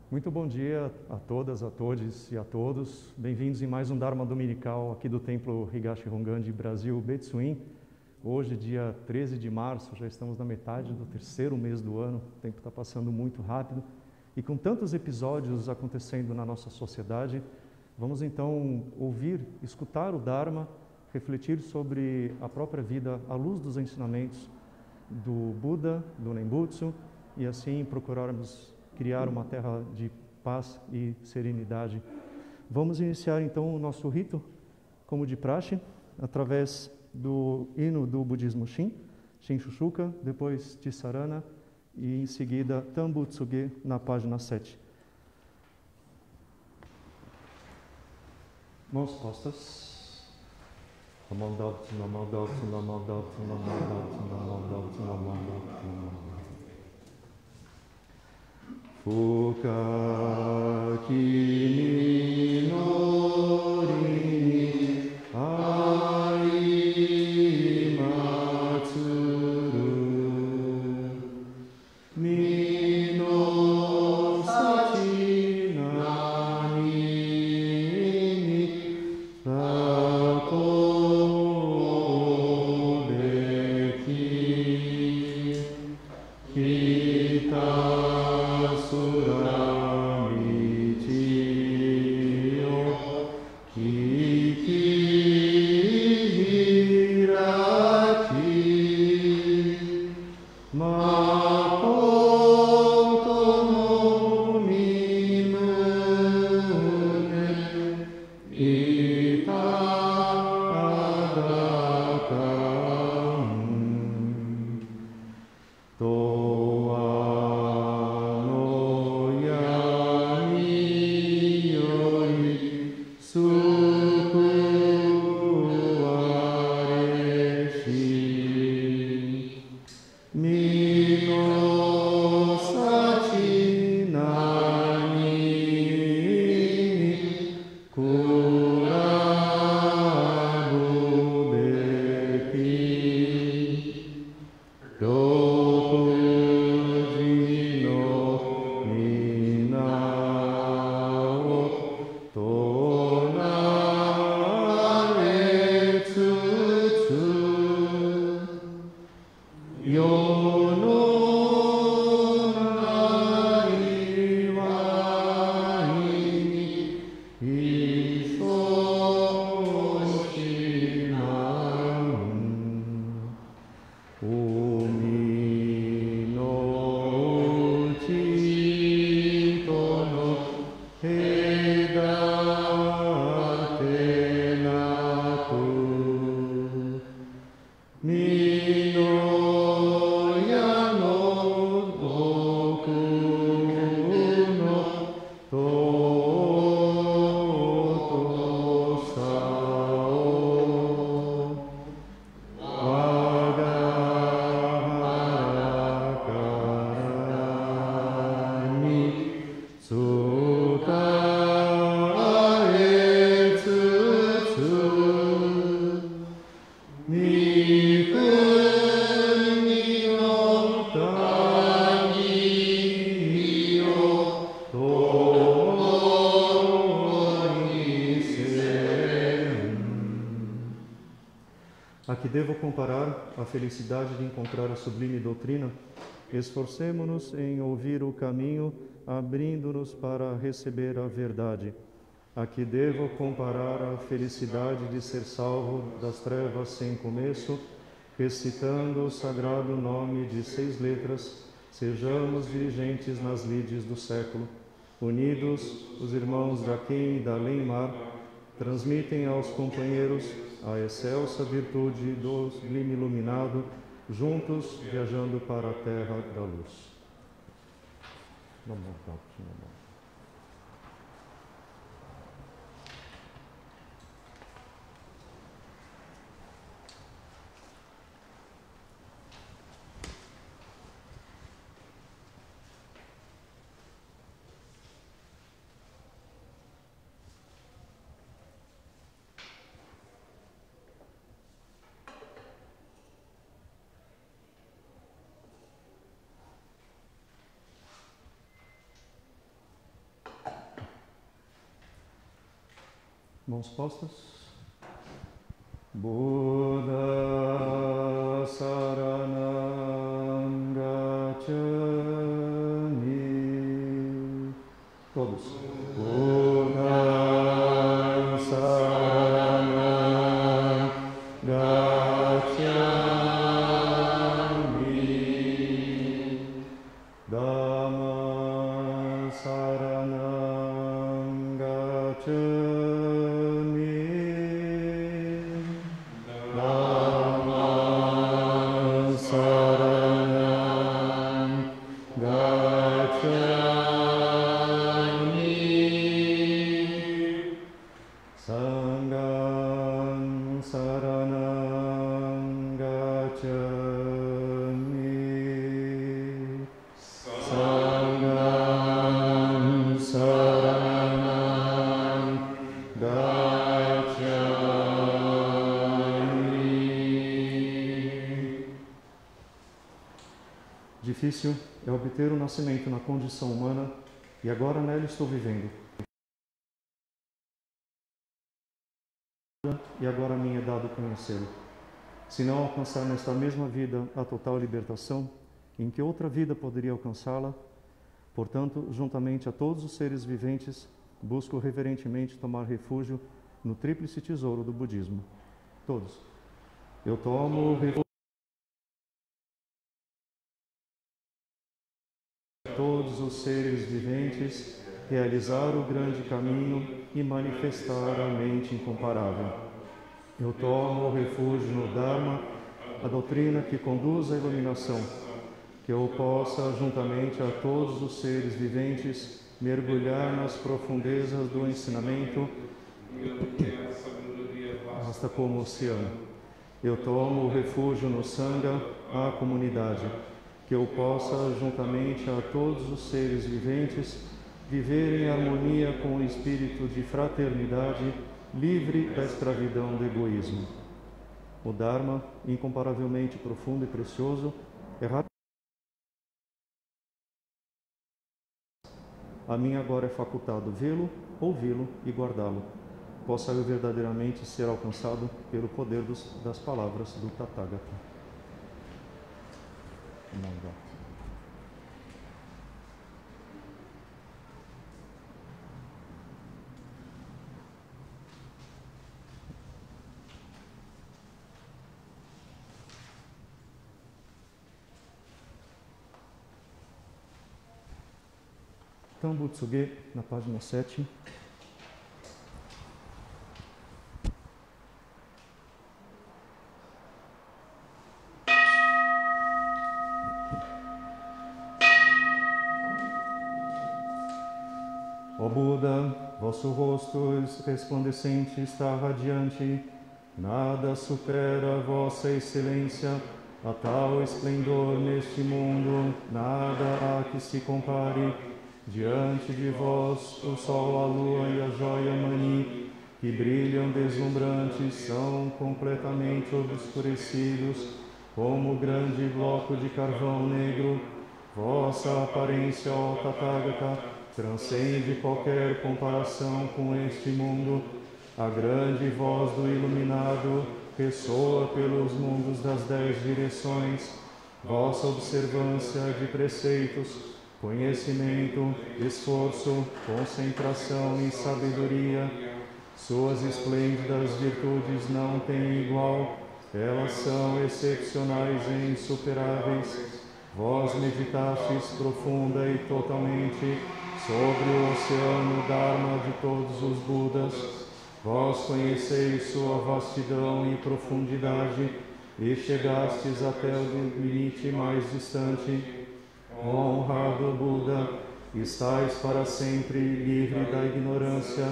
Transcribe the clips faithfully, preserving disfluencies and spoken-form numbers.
Muito bom dia a todas, a todos e a todos. Bem-vindos em mais um Dharma Dominical aqui do Templo Higashi Hongan de Brasil, Betsuin. Hoje, dia treze de março, já estamos na metade do terceiro mês do ano. O tempo está passando muito rápido. E com tantos episódios acontecendo na nossa sociedade, vamos então ouvir, escutar o Dharma, refletir sobre a própria vida à luz dos ensinamentos do Buda, do Nembutsu, e assim procurarmos criar uma terra de paz e serenidade. Vamos iniciar então o nosso rito, como de praxe, através do hino do budismo Shin, Shin Shushuka, depois Tisarana e em seguida Tambutsuge na página sete. Mãos postas. Fuka kimi nori ai matsuru mi no sachi nani ni sato beki kita A que devo comparar a felicidade de encontrar a sublime doutrina? Esforcemo-nos em ouvir o caminho, abrindo-nos para receber a verdade. A que devo comparar a felicidade de ser salvo das trevas sem começo, recitando o sagrado nome de seis letras, sejamos dirigentes nas lides do século. Unidos, os irmãos da Quem e da Além-Mar transmitem aos companheiros a excelsa virtude do sublime iluminado, juntos viajando para a terra da luz. Namo Tassa, Namo. Mãos postas. Buddha Saranam Gacchami. Todos. Buddha Saranam Gacchami. Dhamma Saranam Gacchami. Difícil é obter o nascimento na condição humana, e agora nela estou vivendo. E agora me é dado conhecê-lo. Se não alcançar nesta mesma vida a total libertação, em que outra vida poderia alcançá-la? Portanto, juntamente a todos os seres viventes, busco reverentemente tomar refúgio no tríplice tesouro do budismo. Todos. Eu tomo refúgio todos os seres viventes, realizar o grande caminho e manifestar a mente incomparável. Eu tomo refúgio no Dharma, a doutrina que conduz à iluminação, que eu possa, juntamente a todos os seres viventes, mergulhar nas profundezas do ensinamento, vasta como o oceano. Eu tomo refúgio no Sangha, a comunidade, que eu possa, juntamente a todos os seres viventes, viver em harmonia com o espírito de fraternidade, livre da escravidão do egoísmo. O Dharma, incomparavelmente profundo e precioso, é rápido. A mim agora é facultado vê-lo, ouvi-lo e guardá-lo. Possa eu verdadeiramente ser alcançado pelo poder dos, das palavras do Tathagata. Manda. Então, Butsuge, na página sete. Ó Buda, vosso rosto resplandecente está radiante, nada supera vossa excelência, a tal esplendor neste mundo, nada há que se compare. Diante de vós, o sol, a lua e a joia mani, que brilham deslumbrantes, são completamente obscurecidos, como grande bloco de carvão negro. Vossa aparência, ó Tathagata, transcende qualquer comparação com este mundo. A grande voz do iluminado ressoa pelos mundos das dez direções. Vossa observância de preceitos, conhecimento, esforço, concentração e sabedoria, suas esplêndidas virtudes não têm igual, elas são excepcionais e insuperáveis. Vós meditastes profunda e totalmente sobre o oceano Dharma de todos os Budas. Vós conheceis sua vastidão e profundidade e chegastes até o limite mais distante. Honrado Buda, estais para sempre livre da ignorância,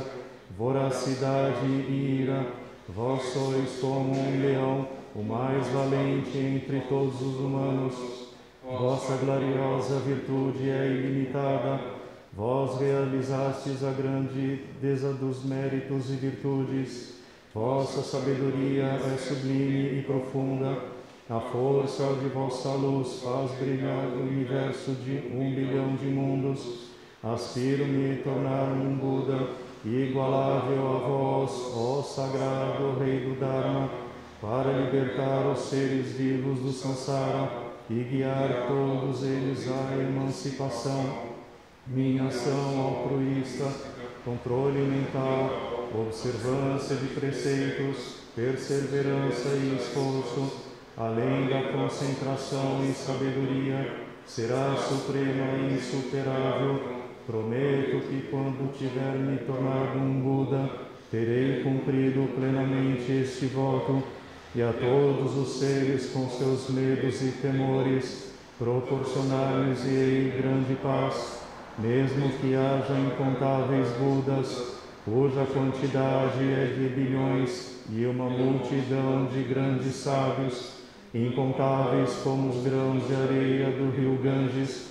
voracidade e ira. Vós sois como um leão, o mais valente entre todos os humanos. Vossa gloriosa virtude é ilimitada. Vós realizastes a grandeza dos méritos e virtudes. Vossa sabedoria é sublime e profunda. A força de vossa luz faz brilhar o universo de um bilhão de mundos. Aspiro-me a tornar-me um Buda. igualável a vós, ó sagrado Rei do Dharma, para libertar os seres vivos do samsara e guiar todos eles à emancipação. Minha ação altruísta, controle mental, observância de preceitos, perseverança e esforço, além da concentração e sabedoria, será suprema e insuperável. Prometo que quando tiver me tornado um Buda, terei cumprido plenamente este voto, e a todos os seres com seus medos e temores, proporcionar-lhes-ei grande paz, mesmo que haja incontáveis Budas, cuja quantidade é de bilhões, e uma multidão de grandes sábios, incontáveis como os grãos de areia do rio Ganges.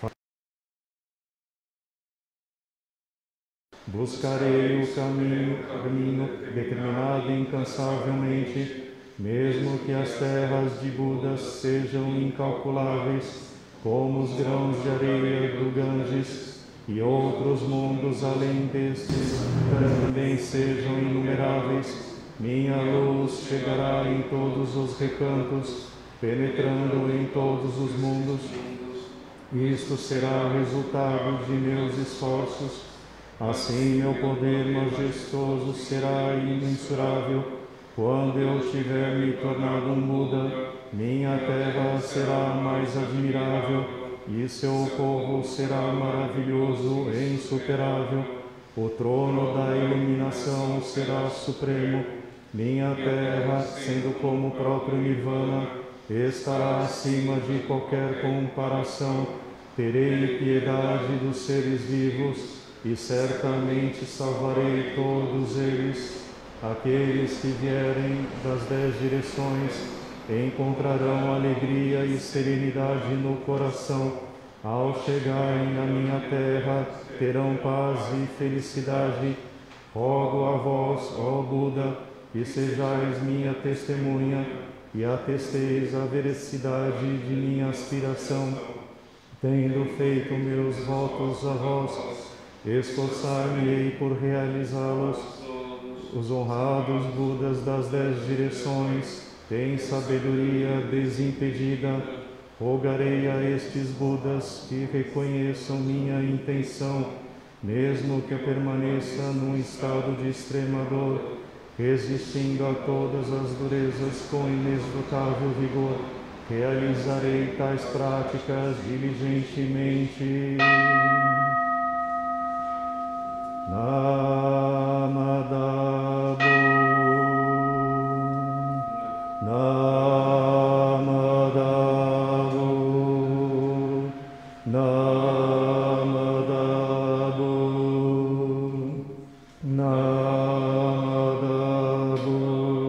Buscarei o caminho, caminho determinado incansavelmente, mesmo que as terras de Budas sejam incalculáveis, como os grãos de areia do Ganges, e outros mundos além destes também sejam inumeráveis. Minha luz chegará em todos os recantos, penetrando em todos os mundos. Isto será resultado de meus esforços. Assim, meu poder majestoso será imensurável. Quando eu tiver me tornado um Buda, minha terra será mais admirável, e seu povo será maravilhoso e insuperável. O trono da iluminação será supremo. Minha terra, sendo como o próprio Nirvana, estará acima de qualquer comparação. Terei piedade dos seres vivos, e certamente salvarei todos eles. Aqueles que vierem das dez direções encontrarão alegria e serenidade no coração. Ao chegarem na minha terra, terão paz e felicidade. Rogo a vós, ó Buda, que sejais minha testemunha e atesteis a veracidade de minha aspiração. Tendo feito meus votos a vós, esforçar-me-ei por realizá-los. Os honrados Budas das dez direções têm sabedoria desimpedida. Rogarei a estes Budas que reconheçam minha intenção, mesmo que eu permaneça num estado de extrema dor, resistindo a todas as durezas com inesgotável vigor. Realizarei tais práticas diligentemente. Namadabu, Namadabu, Namadabu, Namadabu,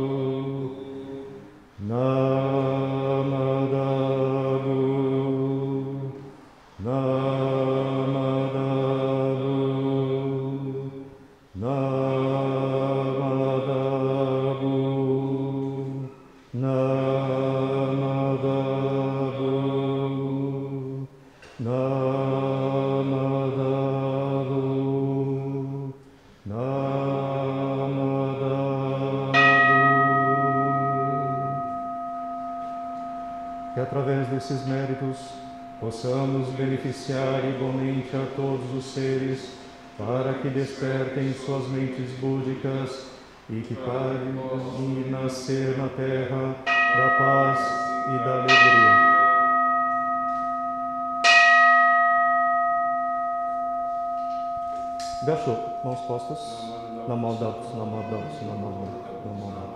Namadabu, que através desses méritos possamos beneficiar igualmente a todos os seres, para que despertem suas mentes búdicas e que parem de nascer na terra da paz e da alegria. Gachou, mãos postas, na mão da na mão da na mão da na mão da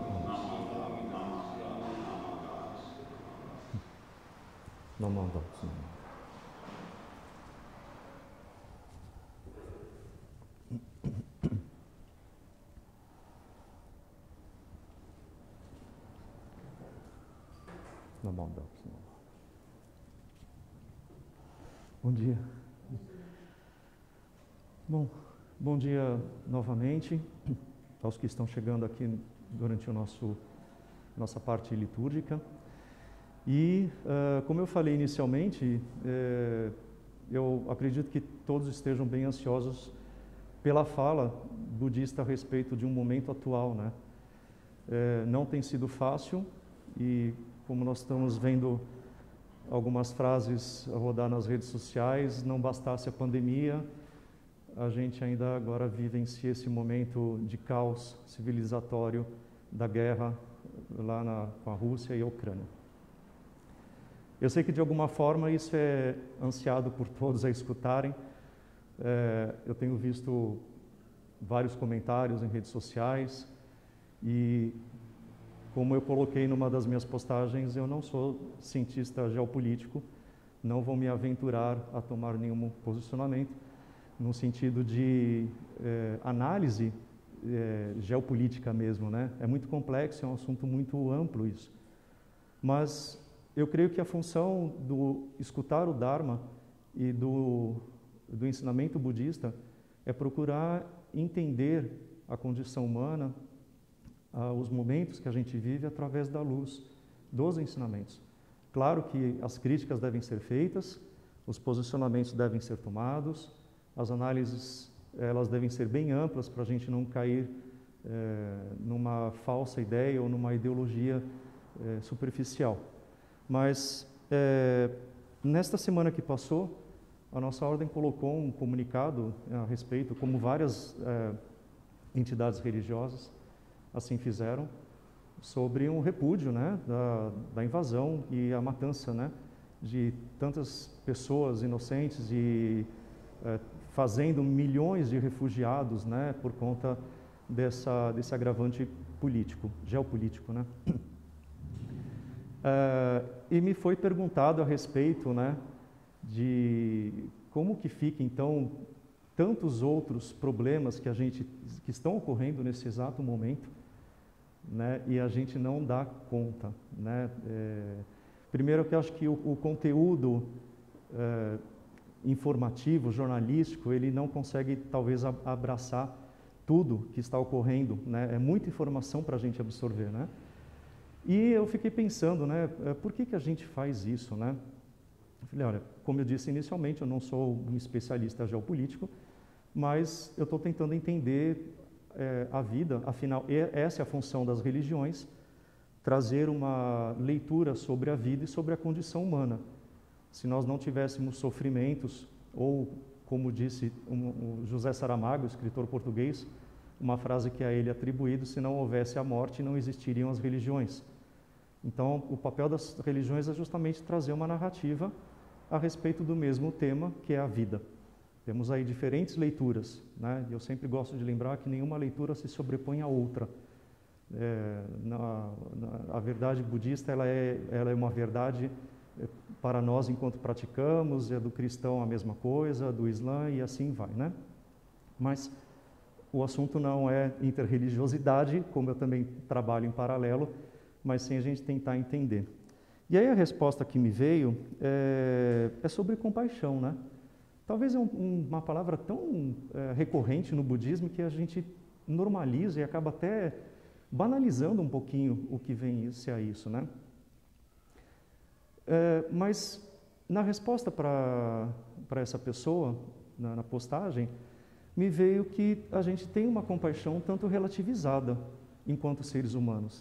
na mão da na mão da Bom dia. Bom, bom dia novamente aos que estão chegando aqui durante o nosso nossa parte litúrgica. E, uh, como eu falei inicialmente, uh, eu acredito que todos estejam bem ansiosos pela fala budista a respeito de um momento atual, né? É, não tem sido fácil e, como nós estamos vendo algumas frases a rodar nas redes sociais, não bastasse a pandemia, a gente ainda agora vivencia esse momento de caos civilizatório da guerra lá na, com a Rússia e a Ucrânia. Eu sei que de alguma forma isso é ansiado por todos a escutarem. É, eu tenho visto vários comentários em redes sociais e, como eu coloquei numa das minhas postagens, eu não sou cientista geopolítico, não vou me aventurar a tomar nenhum posicionamento no sentido de é, análise é, geopolítica mesmo, né? É muito complexo, é um assunto muito amplo isso. Mas eu creio que a função do escutar o Dharma e do, do ensinamento budista é procurar entender a condição humana, ah, os momentos que a gente vive através da luz dos ensinamentos. Claro que as críticas devem ser feitas, os posicionamentos devem ser tomados, as análises elas devem ser bem amplas para a gente não cair é, numa falsa ideia ou numa ideologia é, superficial. Mas é, nesta semana que passou, a nossa ordem colocou um comunicado a respeito, como várias é, entidades religiosas assim fizeram, sobre um repúdio, né, da, da invasão e a matança, né, de tantas pessoas inocentes e é, fazendo milhões de refugiados, né, por conta dessa, desse agravante político, geopolítico, né. É, e me foi perguntado a respeito, né, de como que fica, então, tantos outros problemas que a gente que estão ocorrendo nesse exato momento, né, e a gente não dá conta, né. É, primeiro que eu acho que o, o conteúdo é, informativo, jornalístico, ele não consegue talvez abraçar tudo que está ocorrendo, né. É muita informação para a gente absorver, né. E eu fiquei pensando, né, por que que a gente faz isso, né? Eu falei, olha, como eu disse inicialmente, eu não sou um especialista geopolítico, mas eu estou tentando entender é, a vida, afinal, essa é a função das religiões, trazer uma leitura sobre a vida e sobre a condição humana. Se nós não tivéssemos sofrimentos, ou, como disse um, um José Saramago, escritor português, uma frase que a ele é atribuído, se não houvesse a morte, não existiriam as religiões. Então, o papel das religiões é justamente trazer uma narrativa a respeito do mesmo tema, que é a vida. Temos aí diferentes leituras, né? Eu sempre gosto de lembrar que nenhuma leitura se sobrepõe à outra. É, na, na, a verdade budista ela é, ela é uma verdade para nós enquanto praticamos, é do cristão a mesma coisa, do Islã e assim vai, né? Mas o assunto não é interreligiosidade, como eu também trabalho em paralelo, mas sim a gente tentar entender. E aí a resposta que me veio é, é sobre compaixão, né? Talvez é um, uma palavra tão é, recorrente no budismo que a gente normaliza e acaba até banalizando um pouquinho o que vem ser a isso, né? É, mas na resposta para para essa pessoa, na, na postagem, me veio que a gente tem uma compaixão tanto relativizada enquanto seres humanos.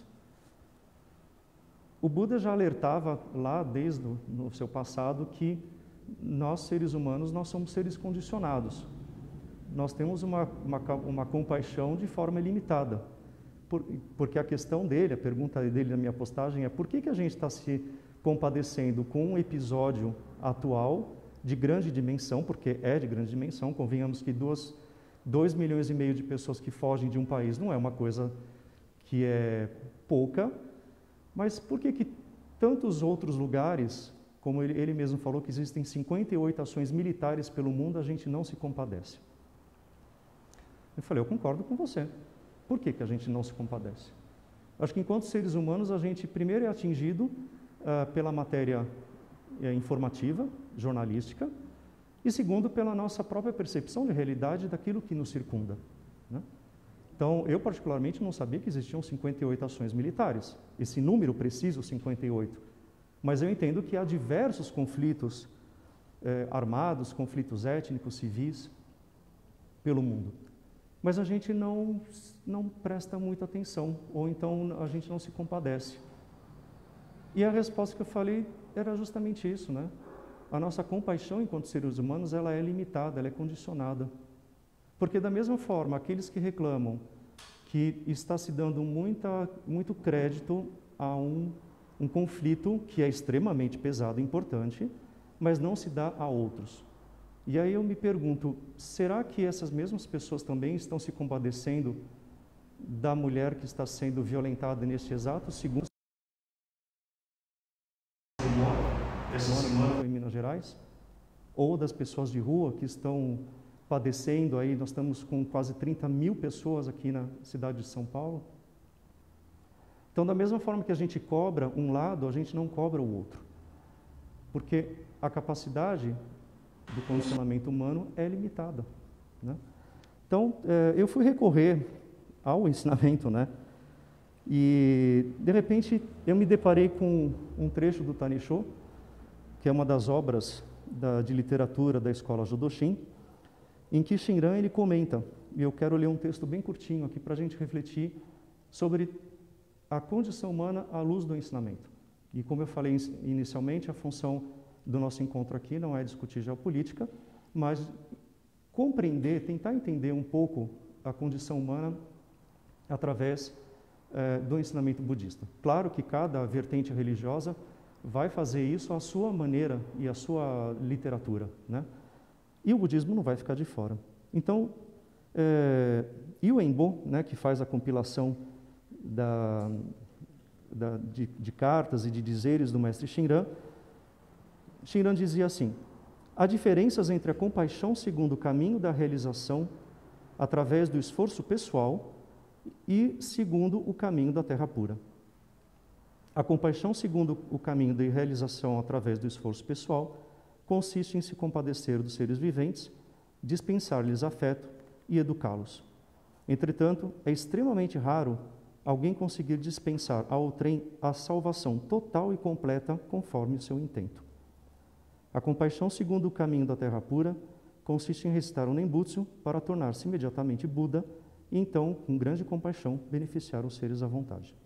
O Buda já alertava lá desde o no seu passado que nós, seres humanos, nós somos seres condicionados. Nós temos uma, uma, uma compaixão de forma ilimitada. Por, porque a questão dele, a pergunta dele na minha postagem é por que que a gente está se compadecendo com um episódio atual de grande dimensão, porque é de grande dimensão, convenhamos que duas, dois milhões e meio de pessoas que fogem de um país não é uma coisa que é pouca, mas por que que tantos outros lugares, como ele, ele mesmo falou que existem cinquenta e oito ações militares pelo mundo, a gente não se compadece? Eu falei, eu concordo com você. Por que que a gente não se compadece? Acho que enquanto seres humanos a gente primeiro é atingido uh, pela matéria uh, informativa, jornalística, e segundo pela nossa própria percepção de realidade daquilo que nos circunda, né? Então, eu particularmente não sabia que existiam cinquenta e oito ações militares, esse número preciso, cinquenta e oito, mas eu entendo que há diversos conflitos eh, armados, conflitos étnicos, civis, pelo mundo. mas a gente não, não presta muita atenção, ou então a gente não se compadece. E a resposta que eu falei era justamente isso, né? A nossa compaixão enquanto seres humanos, ela é limitada, ela é condicionada. Porque da mesma forma, aqueles que reclamam que está se dando muita, muito crédito a um, um conflito que é extremamente pesado e importante, mas não se dá a outros. E aí eu me pergunto, será que essas mesmas pessoas também estão se compadecendo da mulher que está sendo violentada neste exato segundo essa semana em Minas Gerais? Ou das pessoas de rua que estão padecendo aí, nós estamos com quase trinta mil pessoas aqui na cidade de São Paulo. Então, da mesma forma que a gente cobra um lado, a gente não cobra o outro. Porque a capacidade do condicionamento humano é limitada, né? Então, eh, eu fui recorrer ao ensinamento, né? E, de repente, eu me deparei com um trecho do Tanisho, que é uma das obras da, de literatura da escola Jodoshin, em que Shinran ele comenta, e eu quero ler um texto bem curtinho aqui para a gente refletir sobre a condição humana à luz do ensinamento. E como eu falei inicialmente, a função do nosso encontro aqui não é discutir geopolítica, mas compreender, tentar entender um pouco a condição humana através eh, do ensinamento budista. Claro que cada vertente religiosa vai fazer isso à sua maneira e à sua literatura, né? E o budismo não vai ficar de fora. Então, é, e o Enbo, né, que faz a compilação da, da, de, de cartas e de dizeres do mestre Shinran, Shinran dizia assim, há diferenças entre a compaixão segundo o caminho da realização através do esforço pessoal e segundo o caminho da terra pura. A compaixão segundo o caminho da realização através do esforço pessoal consiste em se compadecer dos seres viventes, dispensar-lhes afeto e educá-los. Entretanto, é extremamente raro alguém conseguir dispensar a outrem a salvação total e completa conforme o seu intento. A compaixão segundo o caminho da terra pura consiste em recitar o Nembutsu para tornar-se imediatamente Buda e então, com grande compaixão, beneficiar os seres à vontade.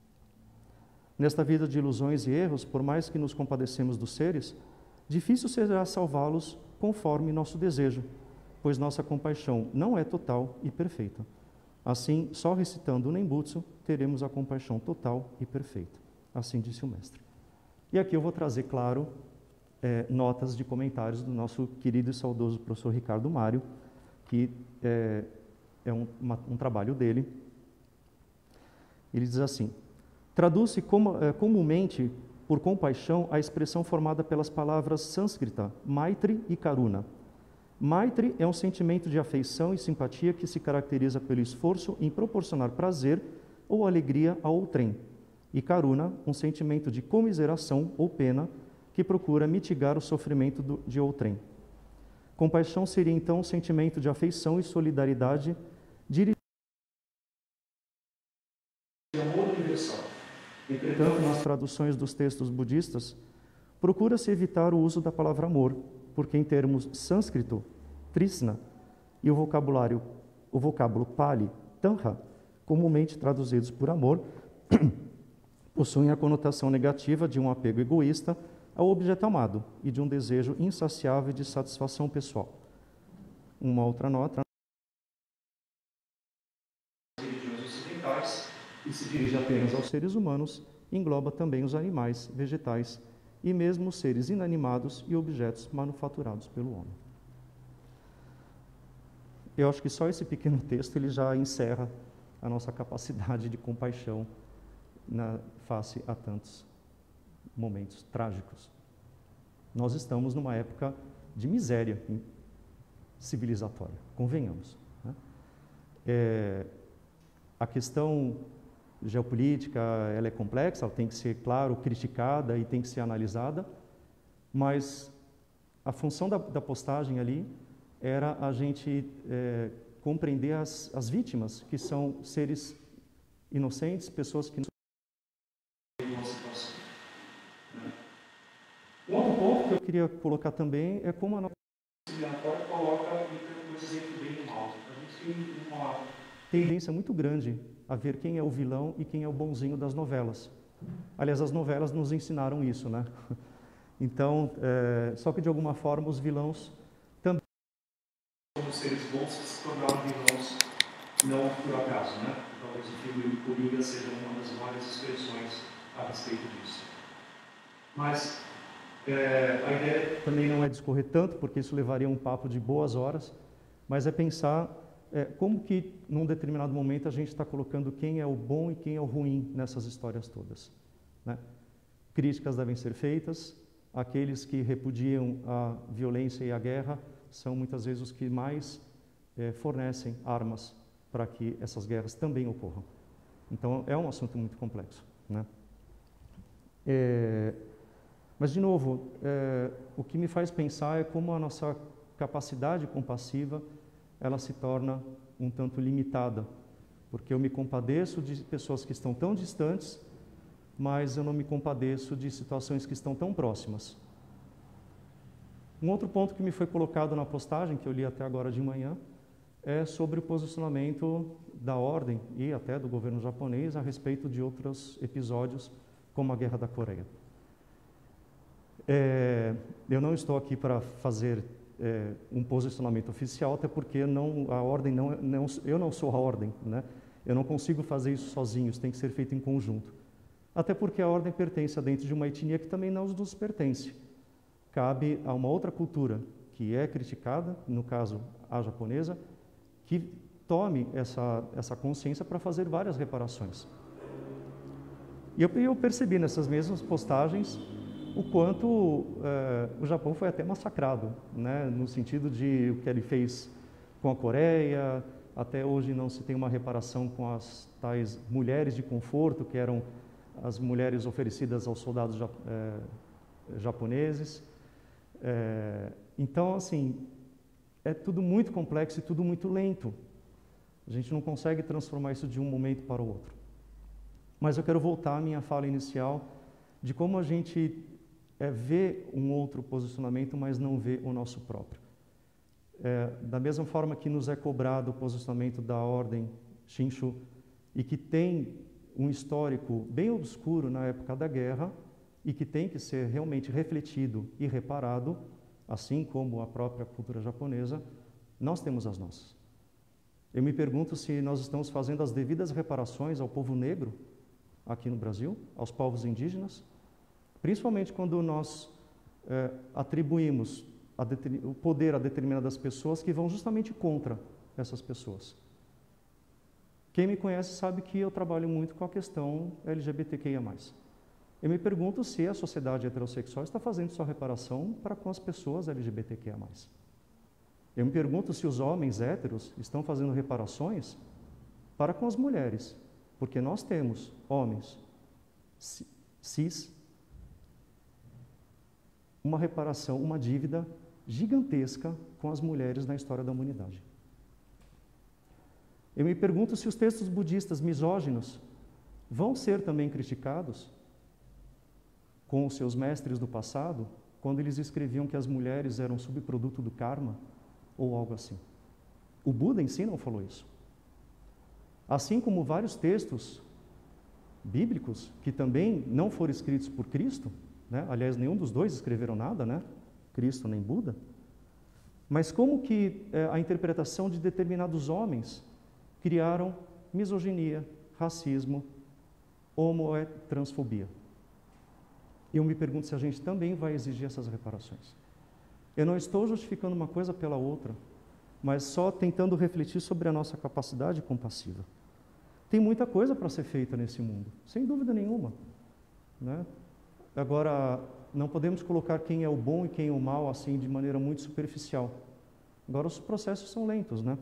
Nesta vida de ilusões e erros, por mais que nos compadecemos dos seres, difícil será salvá-los conforme nosso desejo, pois nossa compaixão não é total e perfeita. Assim, só recitando o Nembutsu, teremos a compaixão total e perfeita. Assim disse o mestre. E aqui eu vou trazer, claro, é, notas de comentários do nosso querido e saudoso professor Ricardo Mário, que é, é um, uma, um trabalho dele. Ele diz assim, traduz-se como, é, comumente por compaixão a expressão formada pelas palavras sânscrita, Maitri e Karuna. Maitri é um sentimento de afeição e simpatia que se caracteriza pelo esforço em proporcionar prazer ou alegria a outrem. E Karuna, um sentimento de comiseração ou pena que procura mitigar o sofrimento do, de outrem. Compaixão seria então um sentimento de afeição e solidariedade dirigido ao amor universal. Entretanto, nas traduções dos textos budistas, procura-se evitar o uso da palavra amor, porque em termos sânscrito, trisna, e o vocabulário, o vocábulo pali, tanha, comumente traduzidos por amor, possuem a conotação negativa de um apego egoísta ao objeto amado e de um desejo insaciável de satisfação pessoal. Uma outra nota. E se dirige apenas aos seres humanos, engloba também os animais, vegetais e mesmo os seres inanimados e objetos manufaturados pelo homem. Eu acho que só esse pequeno texto ele já encerra a nossa capacidade de compaixão na face a tantos momentos trágicos. Nós estamos numa época de miséria civilizatória, convenhamos, né? É, a questão geopolítica, ela é complexa, ela tem que ser, claro, criticada e tem que ser analisada, mas a função da, da postagem ali era a gente é, compreender as, as vítimas, que são seres inocentes, pessoas que... Um outro ponto que eu queria colocar também é como a nossa discriminatório coloca um exemplo bem mal. A gente tem uma tendência muito grande a ver quem é o vilão e quem é o bonzinho das novelas. Aliás, as novelas nos ensinaram isso, né? Então, é, só que de alguma forma os vilãos também são seres bons que se tornaram vilões não por acaso, né? Talvez o filme Coringa seja uma das várias expressões a respeito disso. Mas é, a ideia também não é discorrer tanto, porque isso levaria um papo de boas horas, mas é pensar é, como que, num determinado momento, a gente está colocando quem é o bom e quem é o ruim nessas histórias todas, né? Críticas devem ser feitas. Aqueles que repudiam a violência e a guerra são muitas vezes os que mais é, fornecem armas para que essas guerras também ocorram. Então, é um assunto muito complexo, né? É, mas, de novo, é, o que me faz pensar é como a nossa capacidade compassiva ela se torna um tanto limitada, porque eu me compadeço de pessoas que estão tão distantes, mas eu não me compadeço de situações que estão tão próximas. Um outro ponto que me foi colocado na postagem, que eu li até agora de manhã, é sobre o posicionamento da ordem e até do governo japonês a respeito de outros episódios, como a Guerra da Coreia. É, eu não estou aqui para fazer é, um posicionamento oficial, até porque não, a ordem não, não, eu não sou a ordem, né? Eu não consigo fazer isso sozinho, isso tem que ser feito em conjunto. Até porque a ordem pertence a dentro de uma etnia que também não nos pertence. Cabe a uma outra cultura que é criticada, no caso a japonesa, que tome essa, essa consciência para fazer várias reparações. E eu, eu percebi nessas mesmas postagens o quanto eh, o Japão foi até massacrado, né, no sentido de o que ele fez com a Coreia. Até hoje não se tem uma reparação com as tais mulheres de conforto, que eram as mulheres oferecidas aos soldados eh, japoneses. É, então, assim, é tudo muito complexo e tudo muito lento. A gente não consegue transformar isso de um momento para o outro. Mas eu quero voltar à minha fala inicial de como a gente é, vê um outro posicionamento, mas não vê o nosso próprio. É, da mesma forma que nos é cobrado o posicionamento da ordem Shinshu e que tem um histórico bem obscuro na época da guerra, e que tem que ser realmente refletido e reparado, assim como a própria cultura japonesa, nós temos as nossas. Eu me pergunto se nós estamos fazendo as devidas reparações ao povo negro aqui no Brasil, aos povos indígenas, principalmente quando nós é, atribuímos a o poder a determinadas pessoas que vão justamente contra essas pessoas. Quem me conhece sabe que eu trabalho muito com a questão L G B T Q I A mais. Eu me pergunto se a sociedade heterossexual está fazendo sua reparação para com as pessoas L G B T Q I A mais. Eu me pergunto se os homens héteros estão fazendo reparações para com as mulheres, porque nós temos homens cis, uma reparação, uma dívida gigantesca com as mulheres na história da humanidade. Eu me pergunto se os textos budistas misóginos vão ser também criticados com os seus mestres do passado, quando eles escreviam que as mulheres eram subproduto do karma, ou algo assim. O Buda em si não falou isso. Assim como vários textos bíblicos, que também não foram escritos por Cristo, né? Aliás, nenhum dos dois escreveram nada, né? Cristo nem Buda. Mas como que é, a interpretação de determinados homens criaram misoginia, racismo, homotransfobia. Eu me pergunto se a gente também vai exigir essas reparações. Eu não estou justificando uma coisa pela outra, mas só tentando refletir sobre a nossa capacidade compassiva. Tem muita coisa para ser feita nesse mundo, sem dúvida nenhuma, né? Agora, não podemos colocar quem é o bom e quem é o mal assim de maneira muito superficial. Agora, os processos são lentos, né?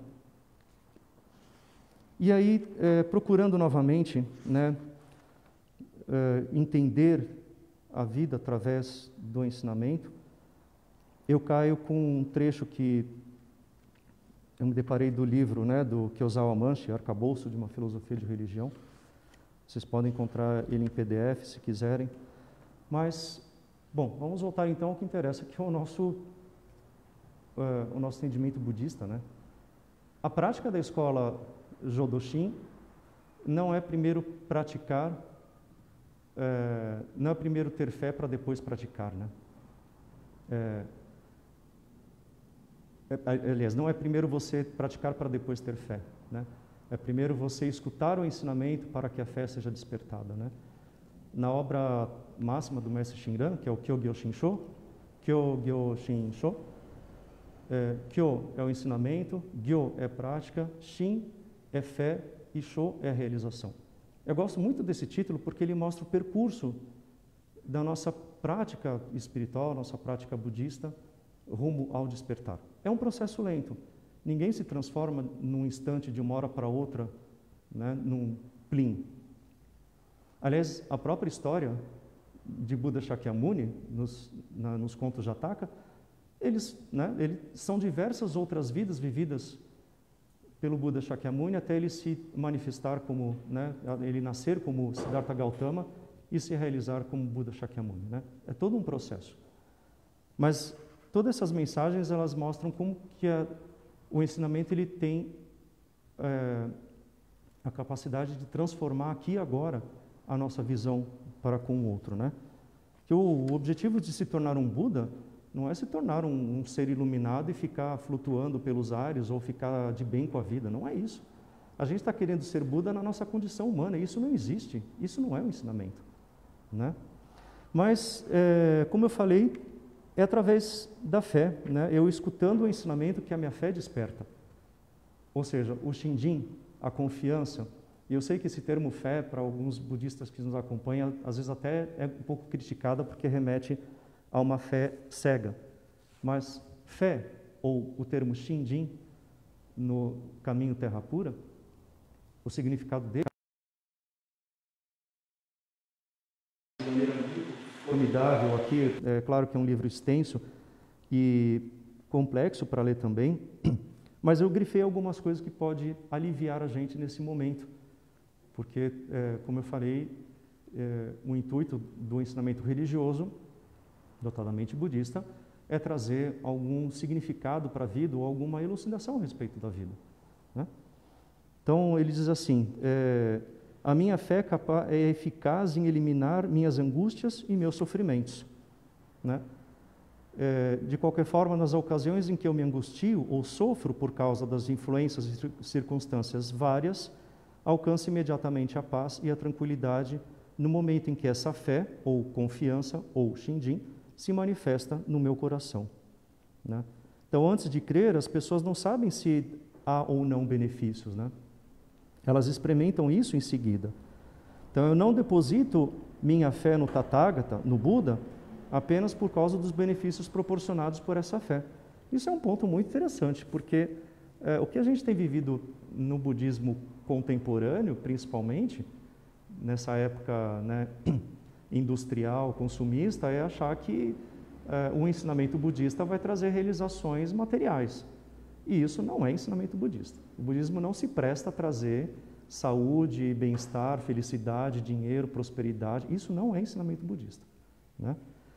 E aí, é, procurando novamente, né, é, entender a vida através do ensinamento, eu caio com um trecho que eu me deparei do livro, né, do Kyozawa Manshi, Arcabouço de uma Filosofia de Religião. Vocês podem encontrar ele em P D F, se quiserem. Mas, bom, vamos voltar então ao que interessa, que é o nosso uh, o nosso entendimento budista, né? A prática da escola Jodoshin não é primeiro praticar, é, não é primeiro ter fé para depois praticar, né? É, é, aliás, não é primeiro você praticar para depois ter fé, né? É primeiro você escutar o ensinamento para que a fé seja despertada, né? Na obra máxima do mestre Shinran, que é o Kyogyo Shinsho, Kyogyo Shinsho, é, Kyo é o ensinamento, Gyo é prática, Shin é fé e Sho é a realização. Eu gosto muito desse título porque ele mostra o percurso da nossa prática espiritual, nossa prática budista, rumo ao despertar. É um processo lento. Ninguém se transforma num instante de uma hora para outra, né, num plim. Aliás, a própria história de Buda Shakyamuni, nos, na, nos contos Jataka, eles, né, eles são diversas outras vidas vividas pelo Buda Shakyamuni até ele se manifestar como, né, ele nascer como Siddhartha Gautama e se realizar como Buda Shakyamuni, né? É todo um processo. Mas todas essas mensagens, elas mostram como que a, o ensinamento ele tem é, a capacidade de transformar aqui e agora a nossa visão para com o outro, né? Que o, o objetivo de se tornar um Buda não é se tornar um, um ser iluminado e ficar flutuando pelos ares ou ficar de bem com a vida, não é isso. A gente está querendo ser Buda na nossa condição humana, e isso não existe, isso não é um ensinamento, né? Mas, é, como eu falei, é através da fé, né? Eu escutando o ensinamento que a minha fé desperta. Ou seja, o Shinjin, a confiança. E eu sei que esse termo fé, para alguns budistas que nos acompanham, às vezes até é um pouco criticada porque remete a uma fé cega. Mas fé, ou o termo Shinjin, no caminho terra pura, o significado dele de maneira muito formidável aqui, é claro que é um livro extenso e complexo para ler também, mas eu grifei algumas coisas que pode aliviar a gente nesse momento, porque, é, como eu falei, é, o intuito do ensinamento religioso dotadamente budista, é trazer algum significado para a vida ou alguma elucidação a respeito da vida, né? Então, ele diz assim, é, a minha fé é, capaz, é eficaz em eliminar minhas angústias e meus sofrimentos, né? É, de qualquer forma, nas ocasiões em que eu me angustio ou sofro por causa das influências e circunstâncias várias, alcanço imediatamente a paz e a tranquilidade no momento em que essa fé, ou confiança, ou Shinjin, se manifesta no meu coração, né? Então, antes de crer, as pessoas não sabem se há ou não benefícios, né? Elas experimentam isso em seguida. Então, eu não deposito minha fé no Tathagata, no Buda, apenas por causa dos benefícios proporcionados por essa fé. Isso é um ponto muito interessante, porque é, o que a gente tem vivido no budismo contemporâneo, principalmente, nessa época, né, industrial, consumista, é achar que é, o ensinamento budista vai trazer realizações materiais. E isso não é ensinamento budista. O budismo não se presta a trazer saúde, bem-estar, felicidade, dinheiro, prosperidade. Isso não é ensinamento budista, né?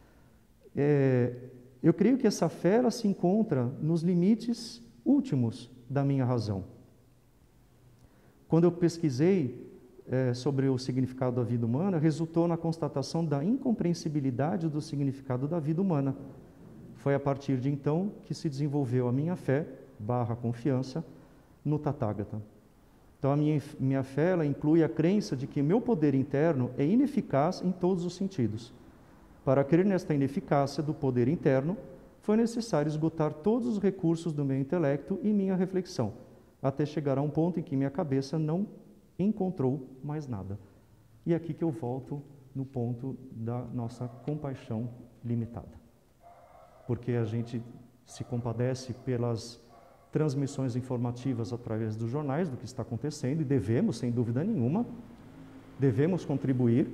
É, eu creio que essa fé ela se encontra nos limites últimos da minha razão. Quando eu pesquisei é, sobre o significado da vida humana, resultou na constatação da incompreensibilidade do significado da vida humana. Foi a partir de então que se desenvolveu a minha fé, barra confiança, no Tathagata. Então, a minha, minha fé ela inclui a crença de que meu poder interno é ineficaz em todos os sentidos. Para crer nesta ineficácia do poder interno, foi necessário esgotar todos os recursos do meu intelecto e minha reflexão, até chegar a um ponto em que minha cabeça não encontrou mais nada. E é aqui que eu volto no ponto da nossa compaixão limitada. Porque a gente se compadece pelas transmissões informativas através dos jornais do que está acontecendo, e devemos, sem dúvida nenhuma, devemos contribuir.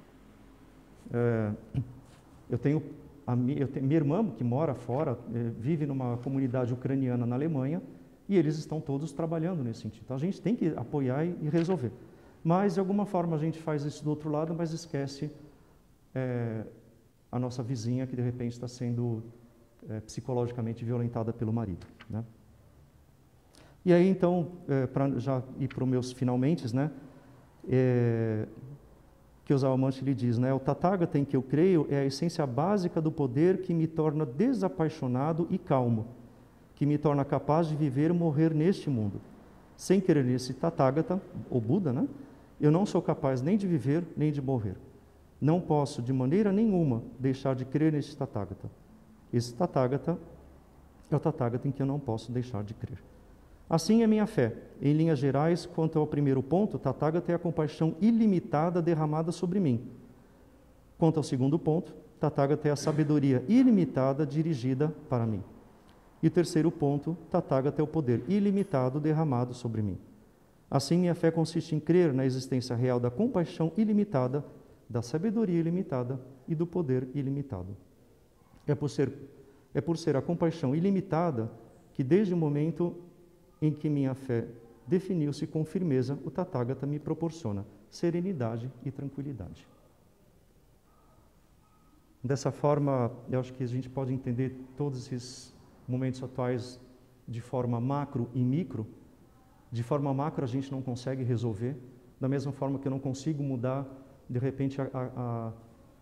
É, eu tenho, a, eu tenho minha irmã, que mora fora, é, vive numa comunidade ucraniana na Alemanha, e eles estão todos trabalhando nesse sentido. Então, a gente tem que apoiar e, e resolver. Mas, de alguma forma, a gente faz isso do outro lado, mas esquece é, a nossa vizinha, que de repente está sendo é, psicologicamente violentada pelo marido, né? E aí, então, é, para já ir para os meus finalmente, né, é, que o Amante lhe diz, né, o Tathagata em que eu creio é a essência básica do poder que me torna desapaixonado e calmo, que me torna capaz de viver e morrer neste mundo. Sem crer nesse Tathagata, ou Buda, né, eu não sou capaz nem de viver, nem de morrer. Não posso, de maneira nenhuma, deixar de crer nesse Tathagata. Esse Tathagata é o Tathagata em que eu não posso deixar de crer. Assim é minha fé. Em linhas gerais, quanto ao primeiro ponto, Tathagata é a compaixão ilimitada derramada sobre mim. Quanto ao segundo ponto, Tathagata é a sabedoria ilimitada dirigida para mim. E o terceiro ponto, Tathagata é o poder ilimitado derramado sobre mim. Assim, minha fé consiste em crer na existência real da compaixão ilimitada, da sabedoria ilimitada e do poder ilimitado. É por ser, é por ser a compaixão ilimitada que, desde o momento em que minha fé definiu-se com firmeza, o Tathagata me proporciona serenidade e tranquilidade. Dessa forma, eu acho que a gente pode entender todos esses momentos atuais de forma macro e micro. De forma macro, a gente não consegue resolver, da mesma forma que eu não consigo mudar, de repente, a, a,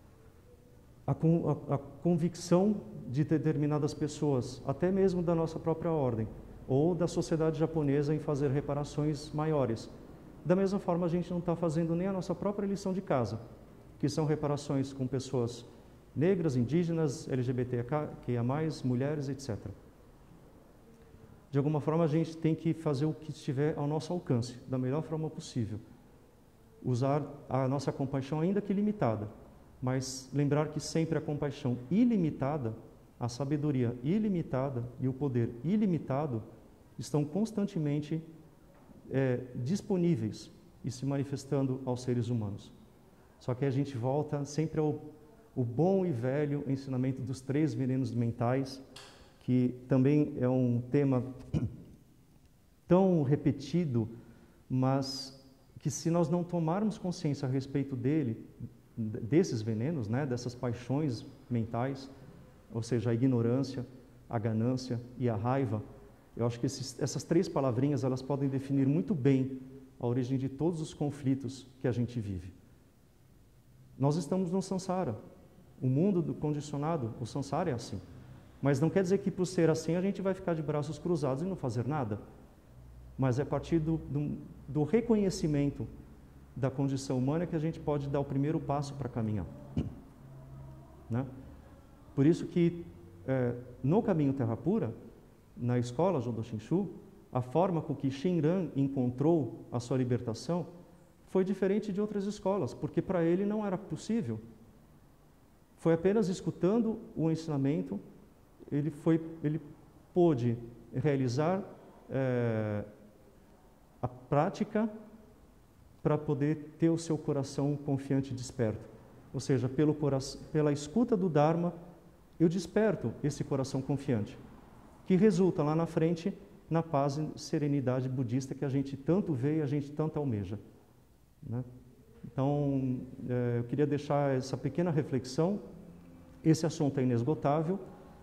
a, a, a convicção de determinadas pessoas, até mesmo da nossa própria ordem, ou da sociedade japonesa em fazer reparações maiores. Da mesma forma, a gente não está fazendo nem a nossa própria lição de casa, que são reparações com pessoas negras, indígenas, L G B T Q I A mais, mulheres, etcétera. De alguma forma, a gente tem que fazer o que estiver ao nosso alcance, da melhor forma possível. Usar a nossa compaixão, ainda que limitada, mas lembrar que sempre a compaixão ilimitada, a sabedoria ilimitada e o poder ilimitado estão constantemente é, disponíveis e se manifestando aos seres humanos. Só que a gente volta sempre ao o bom e velho ensinamento dos três venenos mentais, que também é um tema tão repetido, mas que se nós não tomarmos consciência a respeito dele, desses venenos, né, dessas paixões mentais, ou seja, a ignorância, a ganância e a raiva, eu acho que esses, essas três palavrinhas elas podem definir muito bem a origem de todos os conflitos que a gente vive. Nós estamos no samsara, o mundo do condicionado, o samsara é assim. Mas não quer dizer que por ser assim a gente vai ficar de braços cruzados e não fazer nada. Mas é a partir do, do, do reconhecimento da condição humana que a gente pode dar o primeiro passo para caminhar. Né? Por isso que é, no caminho Terra Pura, na escola Jodo Shinshu, a forma com que Shinran encontrou a sua libertação foi diferente de outras escolas, porque para ele não era possível. Foi apenas escutando o ensinamento, ele, foi, ele pôde realizar é, a prática para poder ter o seu coração confiante e desperto. Ou seja, pelo coração, pela escuta do Dharma, eu desperto esse coração confiante, que resulta lá na frente na paz e serenidade budista que a gente tanto vê e a gente tanto almeja. Né? Então, é, eu queria deixar essa pequena reflexão. Esse assunto é inesgotável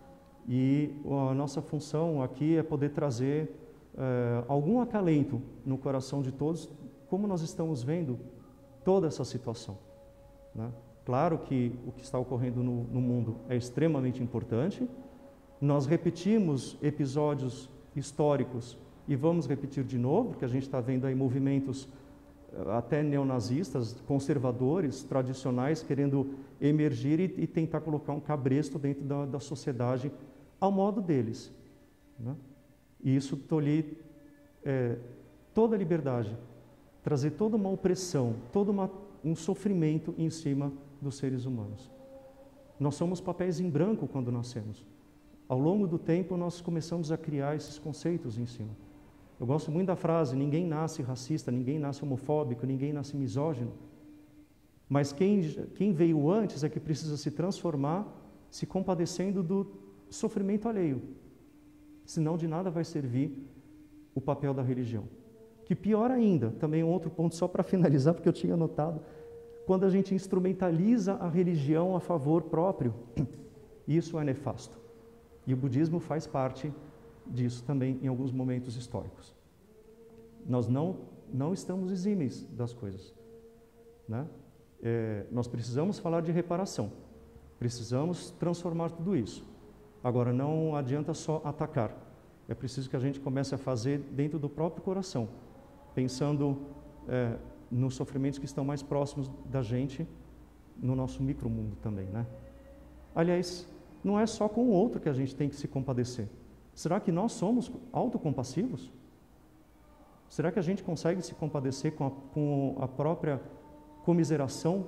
e a nossa função aqui é poder trazer é, algum acalento no coração de todos, como nós estamos vendo toda essa situação. Né? Claro que o que está ocorrendo no, no mundo é extremamente importante. Nós repetimos episódios históricos e vamos repetir de novo, porque a gente está vendo aí movimentos até neonazistas, conservadores, tradicionais, querendo emergir e, e tentar colocar um cabresto dentro da, da sociedade ao modo deles. Né? E isso tolhe é, toda a liberdade, trazer toda uma opressão, todo uma, um sofrimento em cima dos seres humanos. Nós somos papéis em branco quando nascemos. Ao longo do tempo, nós começamos a criar esses conceitos em cima. Eu gosto muito da frase, ninguém nasce racista, ninguém nasce homofóbico, ninguém nasce misógino. Mas quem, quem veio antes é que precisa se transformar, se compadecendo do sofrimento alheio. Senão de nada vai servir o papel da religião. Que pior ainda, também um outro ponto só para finalizar, porque eu tinha anotado, quando a gente instrumentaliza a religião a favor próprio, isso é nefasto. E o budismo faz parte disso também em alguns momentos históricos. Nós não, não estamos exímeis das coisas, né? É, nós precisamos falar de reparação, precisamos transformar tudo isso. Agora, não adianta só atacar, é preciso que a gente comece a fazer dentro do próprio coração, pensando é, nos sofrimentos que estão mais próximos da gente, no nosso micromundo também, né? Aliás, não é só com o outro que a gente tem que se compadecer. Será que nós somos autocompassivos? Será que a gente consegue se compadecer com a, com a própria comiseração,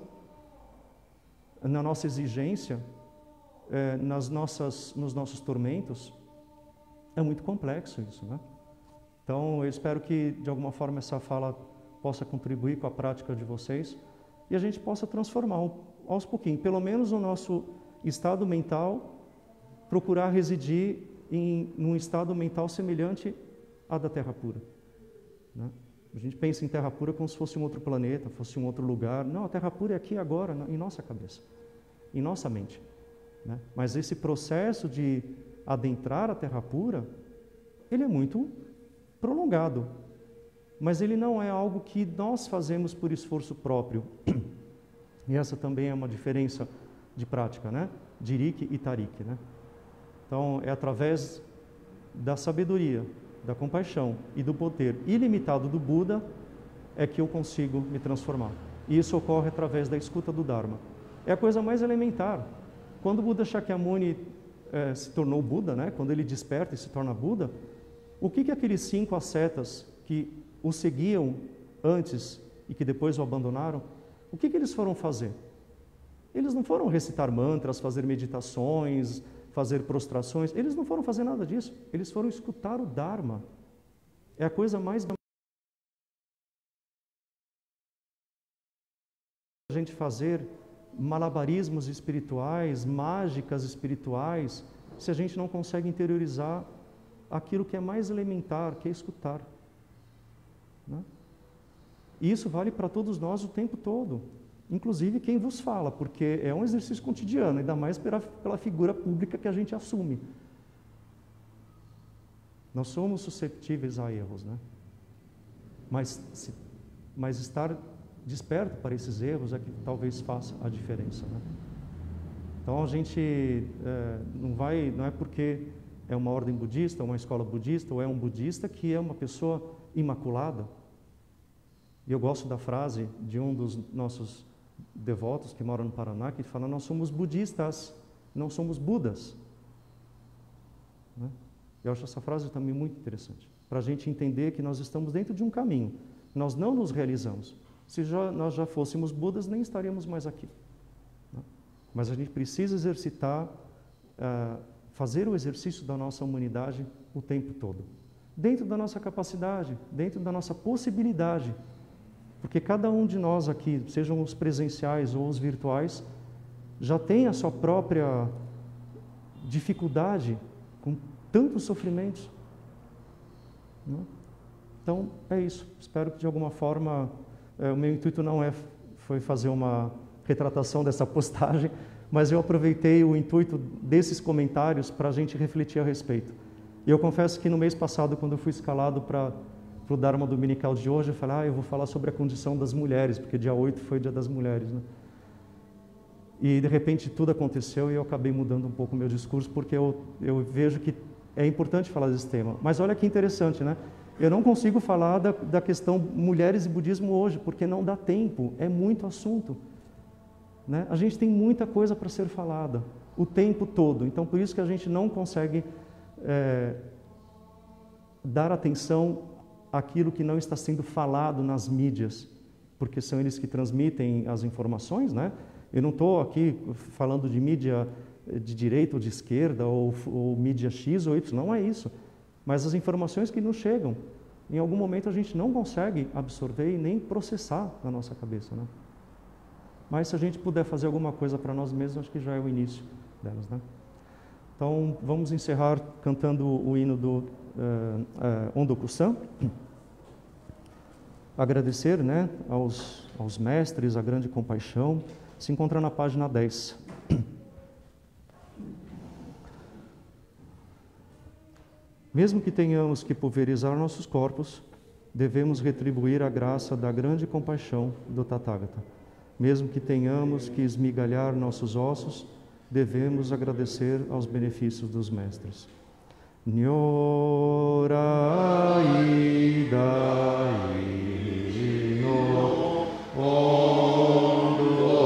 na nossa exigência, é, nas nossas, nos nossos tormentos? É muito complexo isso, né? Então, eu espero que, de alguma forma, essa fala possa contribuir com a prática de vocês e a gente possa transformar aos pouquinhos, pelo menos o nosso estado mental, procurar residir em um estado mental semelhante à da Terra pura, né? A gente pensa em Terra pura como se fosse um outro planeta, fosse um outro lugar. Não, a Terra pura é aqui agora, em nossa cabeça, em nossa mente, né? Mas esse processo de adentrar a Terra pura, ele é muito prolongado, mas ele não é algo que nós fazemos por esforço próprio. E essa também é uma diferença de prática, né? Dirik e Tarik, né? Então, é através da sabedoria, da compaixão e do poder ilimitado do Buda é que eu consigo me transformar. E isso ocorre através da escuta do Dharma. É a coisa mais elementar. Quando o Buda Shakyamuni eh, se tornou Buda, né? Quando ele desperta e se torna Buda, o que que aqueles cinco ascetas que o seguiam antes e que depois o abandonaram, o que que eles foram fazer? Eles não foram recitar mantras, fazer meditações, fazer prostrações, eles não foram fazer nada disso, eles foram escutar o Dharma. É a coisa mais... a gente fazer malabarismos espirituais, mágicas espirituais, se a gente não consegue interiorizar aquilo que é mais elementar, que é escutar, né? E isso vale para todos nós o tempo todo, inclusive quem vos fala, porque é um exercício cotidiano, ainda mais pela, pela figura pública que a gente assume. Nós somos susceptíveis a erros, né? Mas, se, mas estar desperto para esses erros é que talvez faça a diferença, né? Então a gente é, não vai, não é porque é uma ordem budista, uma escola budista, ou é um budista que é uma pessoa imaculada. E eu gosto da frase de um dos nossos devotos que moram no Paraná, que fala: nós somos budistas, não somos budas, né? Eu acho essa frase também muito interessante, para a gente entender que nós estamos dentro de um caminho, nós não nos realizamos. Se já, nós já fôssemos budas, nem estaríamos mais aqui, né? Mas a gente precisa exercitar, uh, fazer o exercício da nossa humanidade o tempo todo, dentro da nossa capacidade, dentro da nossa possibilidade. Porque cada um de nós aqui, sejam os presenciais ou os virtuais, já tem a sua própria dificuldade com tantos sofrimentos, né? Então, é isso. Espero que, de alguma forma, é, o meu intuito não é, foi fazer uma retratação dessa postagem, mas eu aproveitei o intuito desses comentários para a gente refletir a respeito. E eu confesso que no mês passado, quando eu fui escalado para o Dharma Dominical de hoje, eu falei, ah, eu vou falar sobre a condição das mulheres, porque dia oito foi o dia das mulheres, né? E de repente tudo aconteceu e eu acabei mudando um pouco o meu discurso, porque eu, eu vejo que é importante falar desse tema. Mas olha que interessante, né? Eu não consigo falar da, da questão mulheres e budismo hoje, porque não dá tempo, é muito assunto, né? A gente tem muita coisa para ser falada, o tempo todo, então por isso que a gente não consegue é, dar atenção aquilo que não está sendo falado nas mídias, porque são eles que transmitem as informações, né? Eu não estou aqui falando de mídia de direita ou de esquerda, ou, ou mídia X ou Y, não é isso. Mas as informações que nos chegam, em algum momento a gente não consegue absorver e nem processar na nossa cabeça, né? Mas se a gente puder fazer alguma coisa para nós mesmos, acho que já é o início delas, né? Então, vamos encerrar cantando o hino do uh, uh, Ondoku-san. Agradecer, né, aos, aos mestres, a grande compaixão. Se encontra na página dez. Mesmo que tenhamos que pulverizar nossos corpos, devemos retribuir a graça da grande compaixão do Tathagata. Mesmo que tenhamos que esmigalhar nossos ossos, devemos agradecer aos benefícios dos mestres. Nyorai dai no ondo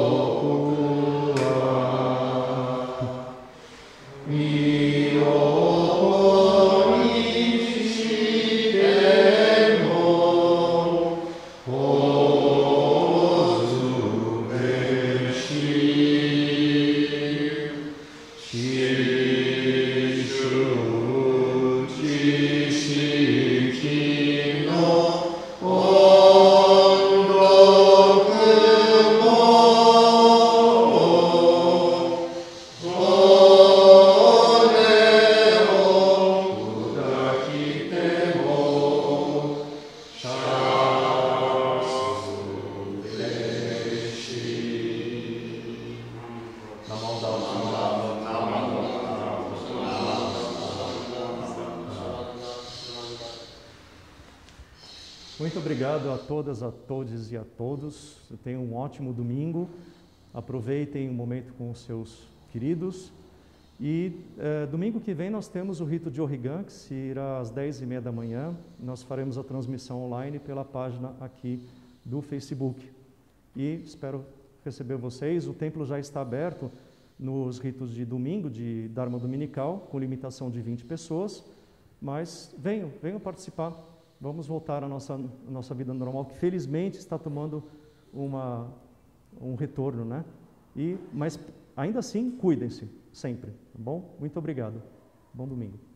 Muito obrigado a todas, a todos e a todos. Tenham um ótimo domingo. Aproveitem o momento com os seus queridos. E eh, domingo que vem nós temos o rito de Orrigan, que se irá às dez e meia da manhã. Nós faremos a transmissão online pela página aqui do Facebook. E espero receber vocês. O templo já está aberto nos ritos de domingo, de Dharma Dominical, com limitação de vinte pessoas. Mas venham, venham participar. Vamos voltar à nossa, à nossa vida normal, que felizmente está tomando uma, um retorno, né? E, mas ainda assim, cuidem-se, sempre, tá bom? Muito obrigado. Bom domingo.